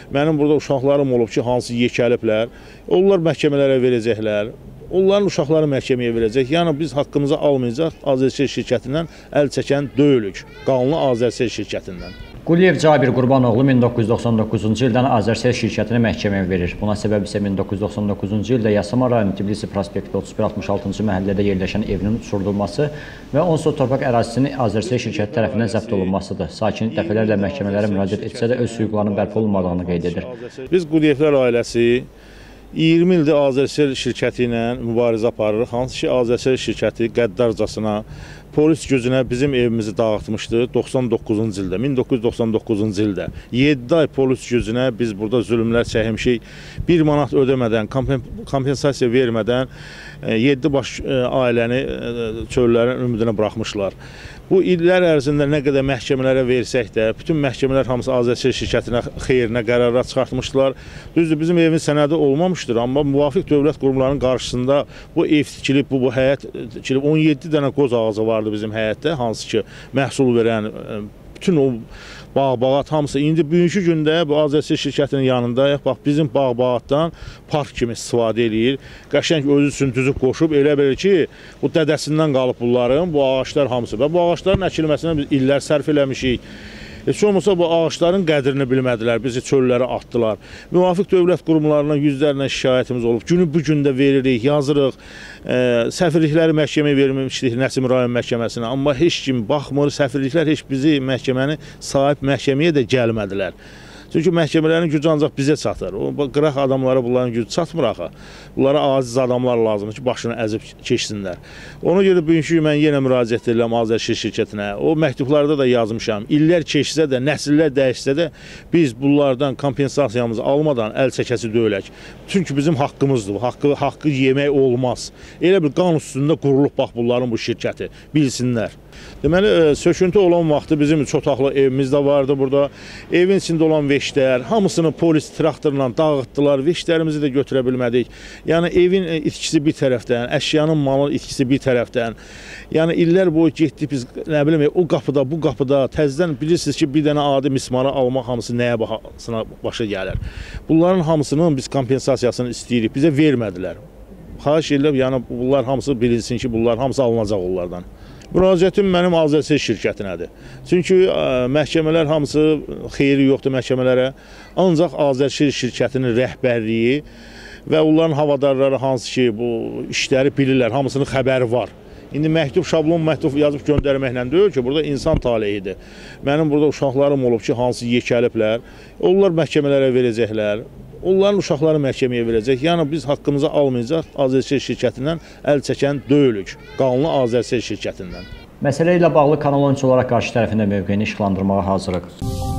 Mənim burada uşaqlarım olub ki, hansı yekəliblər, onlar məhkəmələrə verəcəklər. Onların uşaqları məhkəməyə verəcək. Yəni biz haqqımızı almayacaq, Azərsel şirkətindən əl çəkən deyilik, qanlı Azərsel şirkətindən. Quliyev Cabir Qurbanoğlu 1999-cu ildən Azərsel şirkətini məhkəməyə verir. Buna səbəb isə 1999-cu ildə Yasamal rayonu Tbilisi prospekti 3166-cı məhəllədə yerləşən evinin uçurulması və onsuz torpaq ərazisinin Azərsel şirkəti tərəfindən zəbt olunmasıdır. Sakin dəfələrlə məhkəmələrə müraciət etsə də öz hüquqlarının bərpa olunmadığını qeyd edir. Biz Quliyevlər ailəsi 20 ildir Azərsel şirkəti ilə mübarizə aparırıq. Hansı ki, Azərsel şirkəti qəddarcasına polis gözünə bizim evimizi dağıtmışdı 99-cu ildə, 1999-cu ildə. 7 ay polis gözünə biz burada zülmlər çəkmişik. 1 manat ödəmədən, kompensasiya vermədən 7 baş ailəni çöllərin ümidinə buraxmışlar. Bu illər ərzində nə qədər məhkəmələrə versək də, bütün məhkəmələr hamısı Azərsel şirkətinə xeyrinə qərarlar çıxartmışdılar. Düzdür, bizim evin sənədi olmamışdır, amma müvafiq dövlət qurumlarının qarşısında bu ev tikilib, bu həyət tikilib, 17 dənə qoz ağacı vardı bizim həyətdə, hansı ki, məhsul verən, bütün o bağ-bağat hamısı. İndi bugünkü gündə bu Azərsel şirkətinin yanındayıq. Bax, bizim bağ-bağatdan park kimi istifadə edir. Qəşəng özü üçün düzüb qoşub, elə belə ki, bu dədəsindən qalıb bunların, bu ağaçlar hamısı. Və bu ağaçların əkilməsinə biz illər sərf eləmişik. Heç olmasa bu ağaçların qədrini bilmədilər, bizi çöllərə atdılar. Müvafiq dövlət qurumlarına yüzlərlə şikayətimiz olub. Günü bu gündə veririk, yazırıq. Səfirlikləri məhkəməyə vermişdik, Nəsim rayon məhkəməsinə. Amma heç kim baxmır, səfirliklər heç bizi sahib məhkəməyə də gəlmədilər. Çünki məhkəmələrin gücü ancaq bizə çatır. O qıraq adamlara bunların gücü çatmır axı. Bunlara aciz adamlar lazımdır ki, başını əzib keçsinlər. Ona görə bugünkü mən yenə müraciət edirəm Azərsel şirkətinə. O məktublarda da yazmışam. İllər keçsə də, nəsillər dəyişsə də biz bunlardan kompensasiyamızı almadan əl çəkəsi deyilək. Çünki bizim haqqımızdır. Haqqı yemək olmaz. Elə bir qan üstündə qurulub bax bunların bu şirkəti. Bilsinlər. Deməli, söküntü olan vaxtı bizim üç otaqlı evimiz də vardı burada. Evin içində olan veşlər, hamısını polis traktorla dağıtdılar. Veşlərimizi də götürə bilmədik. Yəni, evin itkisi bir tərəfdən, əşyanın malın itkisi bir tərəfdən. Yəni, illər boyu getdik biz, nə bilim, o qapıda, bu qapıda, təzdən bilirsiniz ki, bir dənə adi mismarı almaq hamısı nəyə başa gəlir. Bunların hamısının biz kompensasiyasını istəyirik, bizə vermədilər. Xahiş edirəm, yəni, bunlar hamısı bilinsin ki, bunlar hamısı alınacaq onlardan. Müraciətim mənim Azərsel şirkətinədir. Çünki məhkəmələr hamısı xeyri yoxdur məhkəmələrə. Ancaq Azərsel şirkətinin rəhbərliyi və onların havadarları hansı ki, bu işləri bilirlər, hamısının xəbəri var. İndi məktub, şablon məktub yazıb göndərməklə deyil ki, burada insan taleyidir. Mənim burada uşaqlarım olub ki, hansı yekəliblər, onlar məhkəmələrə verəcəklər. Onların uşaqları məhkəməyə verəcək. Yəni, biz haqqımızı almayacaq, Azərsel şirkətindən əl çəkən deyilik, qanlı Azərsel şirkətindən. Məsələ ilə bağlı Kanal 13 olaraq qarşı tərəfində mövqeyini işıqlandırmağa hazırıq.